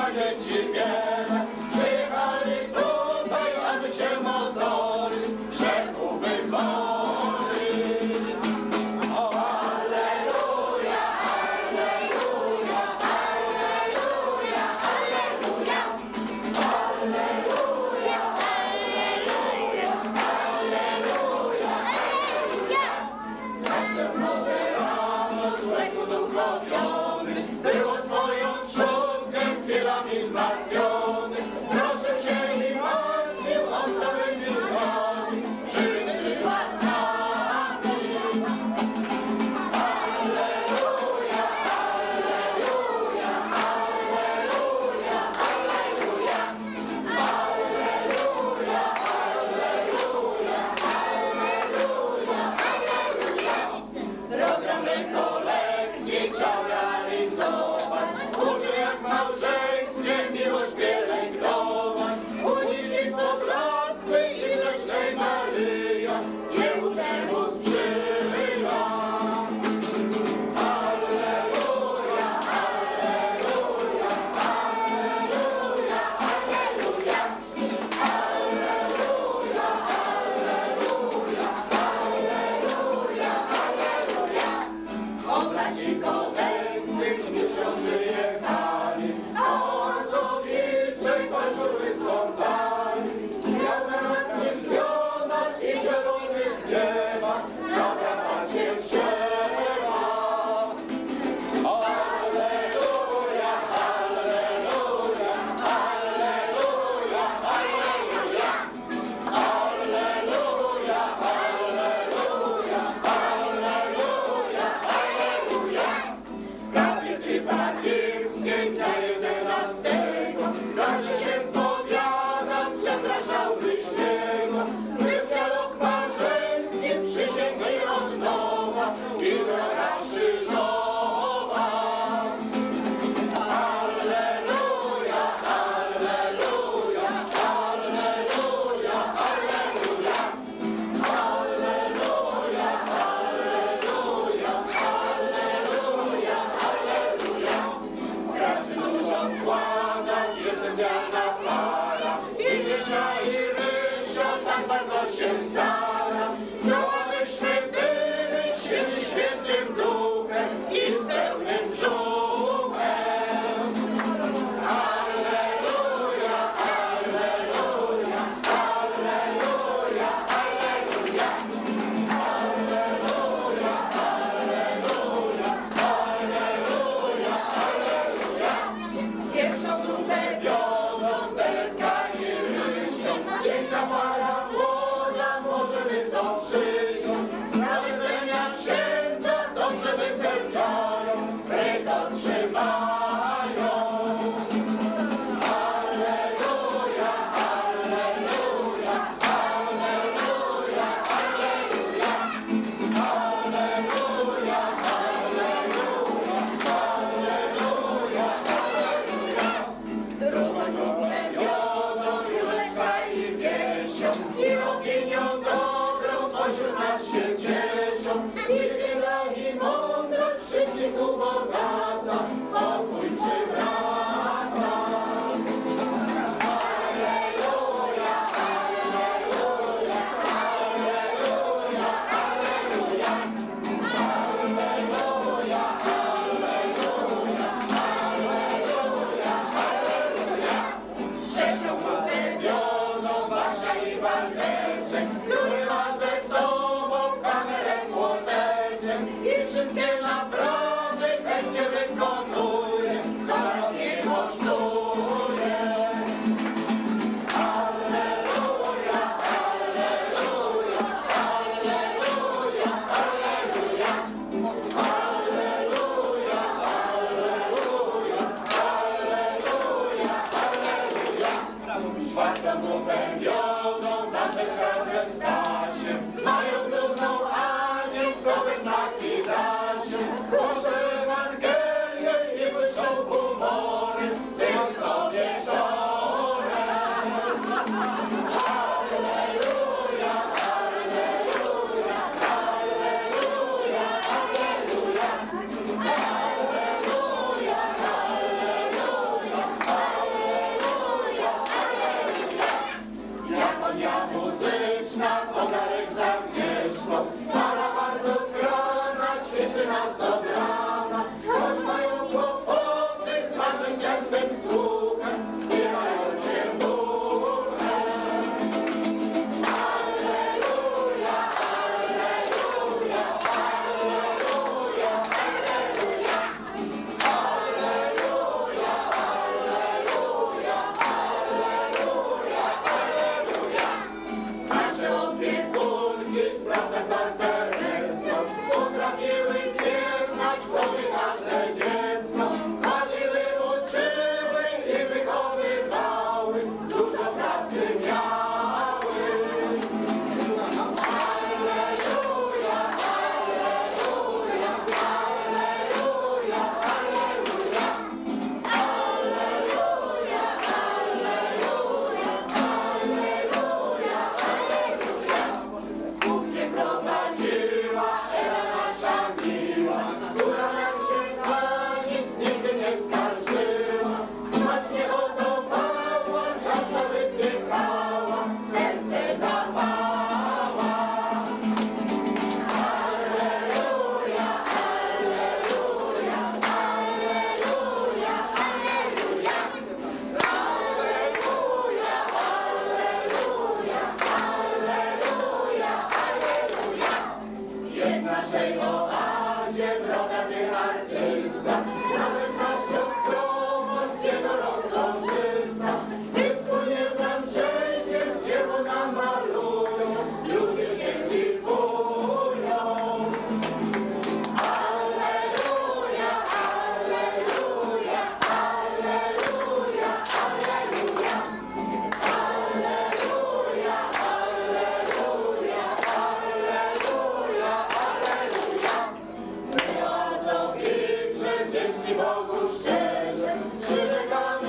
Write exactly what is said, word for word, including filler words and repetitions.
ma dzieci wiele, przyjechali tutaj, aby się mozolić, grzechów wyzwolić. O, alleluja, alleluja, alleluja, alleluja, alleluja, alleluja, alleluja, alleluja. Każde nowe rano człowieku duchowiony było swoją trzustkę chwilami zmartwiony. Proszę się i martwił o całymi dniami, przybyła z nami. Alleluja, alleluja, alleluja, alleluja, alleluja, alleluja, alleluja, alleluja. Program rekolekcji chciał realizować, uczy jak w małżeństwie miłość pielęgnować. Unici poblasty i Wrześnej Maryja, dziełu temu sprzyja. Alleluja, alleluja, alleluja, alleluja, alleluja, alleluja, alleluja, alleluja. O braci Kodeńskich już przyjechali, a orzowiczej pażury sprzątali. Miał na nas nieśmionasz i zielony zniewa, zawracać się trzeba. Alleluja, alleluja, alleluja, alleluja, alleluja, alleluja, alleluja, alleluja. Kaplicy Fatimskiej dnia jedenastego każdy się spowiadał, przepraszał bliźniego. My w dialog małżeński przysięgli od nowa i droga krzyżowa. Alleluja, alleluja, alleluja, alleluja, alleluja, alleluja, alleluja, alleluja. Każdy dużo wkłada, diecezjalna para, i Zysia i Rysio tak bardzo się stara. No abyśmy byli silni świętym duchem i z pełnym brzuchem. Alleluja, alleluja, alleluja, alleluja, alleluja, alleluja, alleluja, alleluja. Pierwszą grupę wiodą Tereska i Rysio, piękna para młoda, możemy ścieżek, przyrzekamy